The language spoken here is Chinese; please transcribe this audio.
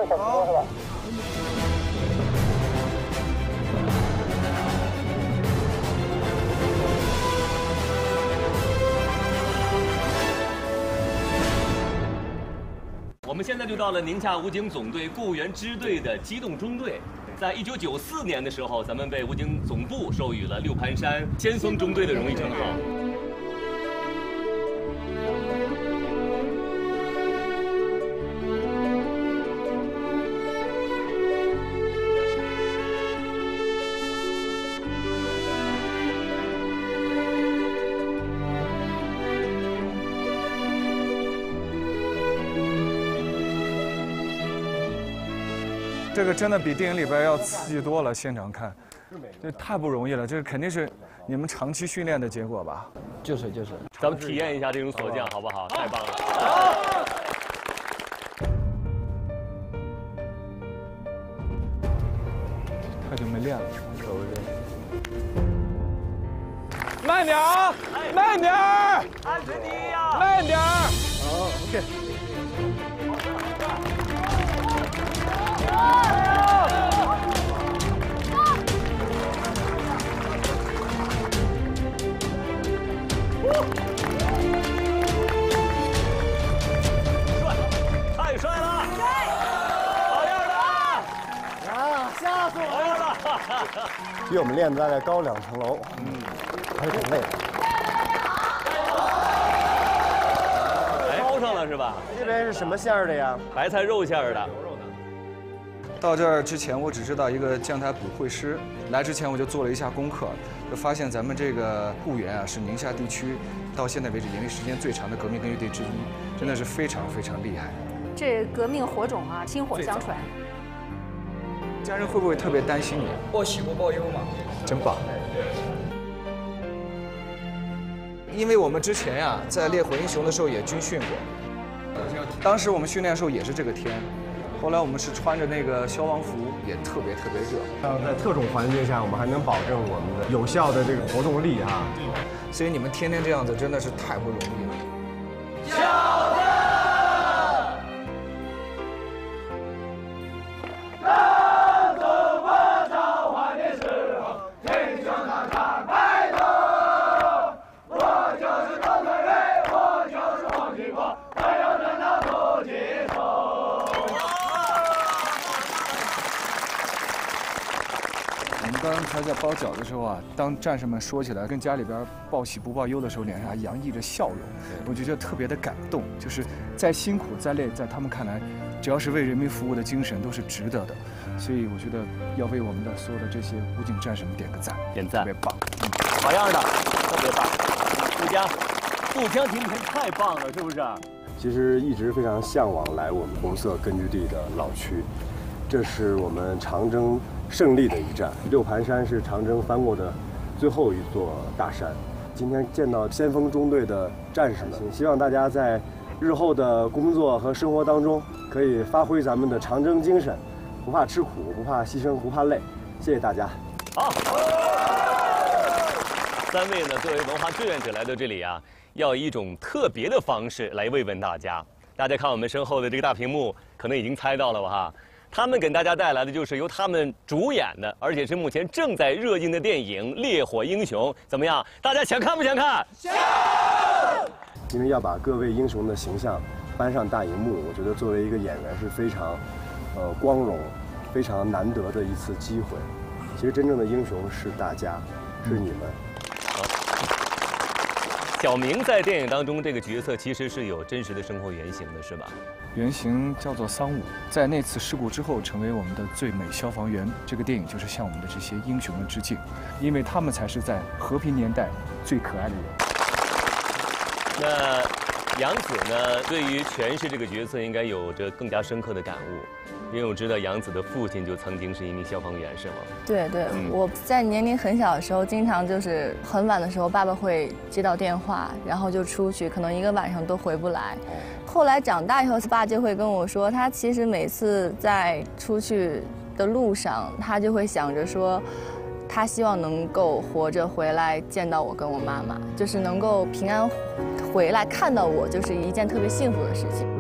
小直播是吧？ 我们现在就到了宁夏武警总队固原支队的机动中队。在1994年的时候，咱们被武警总部授予了六盘山先锋中队的荣誉称号。 这个真的比电影里边要刺激多了，现场看，这太不容易了，这肯定是你们长期训练的结果吧？ 就是， 咱们体验一下这种锁降，好不好？太棒了！ 太久没练了， 慢点儿，慢点儿， 安全第一呀！ 慢点儿。 好 ，OK。 太帅了！好样的！ 啊，吓死我好样的！ 比我们练的大概高2层楼，还是挺累的。 包上了是吧？ 这边是什么馅儿的呀？ 白菜肉馅儿的。 到这儿之前，我只知道一个将台捕会师。来之前我就做了一下功课，就发现咱们这个固原啊是宁夏地区到现在为止营役时间最长的革命根据地之一，真的是非常非常厉害。 这革命火种啊，薪火相传。 家人会不会特别担心你？ 报喜不报忧嘛。 真棒！因为我们之前呀、在烈火英雄的时候也军训过，当时我们训练的时候也是这个天。后来我们是穿着那个消防服，也特别热。 在特种环境下，我们还能保证我们的有效的这个活动力啊。 所以你们天天这样子，真的是太不容易了。 小子，当中国召唤的时候，挺胸的看白头。我就是董存瑞，我就是黄金国，没有人能不记仇。 我们刚才在包饺子的时候啊，当战士们说起来跟家里边报喜不报忧的时候，脸上还洋溢着笑容，我就觉得特别的感动。就是再辛苦再累，在他们看来，只要是为人民服务的精神都是值得的。所以我觉得要为我们的所有的这些武警战士们点个赞， 点赞， 特别棒。 好样的，特别棒。步枪停平太棒了，是不是？ 其实一直非常向往来我们红色根据地的老区，这是我们长征胜利的一站。六盘山是长征翻过的最后一座大山。今天见到先锋中队的战士们，希望大家在日后的工作和生活当中可以发挥咱们的长征精神，不怕吃苦，不怕牺牲，不怕累。谢谢大家。 好。3位呢，作为文化志愿者来到这里啊，要以一种特别的方式来慰问大家。大家看我们身后的这个大屏幕，可能已经猜到了吧哈。他们给大家带来的就是由他们主演的，而且是目前正在热映的电影《烈火英雄》。怎么样？大家想看不想看？想！ 因为要把各位英雄的形象搬上大荧幕，我觉得作为一个演员是非常，光荣、非常难得的一次机会。其实真正的英雄是大家，是你们。 小明在电影当中这个角色其实是有真实的生活原型的，是吧？ 原型叫做桑武，在那次事故之后成为我们的最美消防员。这个电影就是向我们的这些英雄们致敬，因为他们才是在和平年代最可爱的人。 那杨紫呢，对于诠释这个角色应该有着更加深刻的感悟，因为我知道杨紫的父亲就曾经是一名消防员，是吗？ 对，我在年龄很小的时候，经常就是很晚的时候，爸爸会接到电话，然后就出去，可能一个晚上都回不来。后来长大以后，爸就会跟我说，他其实每次在出去的路上，他就会想着说，他希望能够活着回来见到我跟我妈妈，就是能够平安回来看到我，就是一件特别幸福的事情。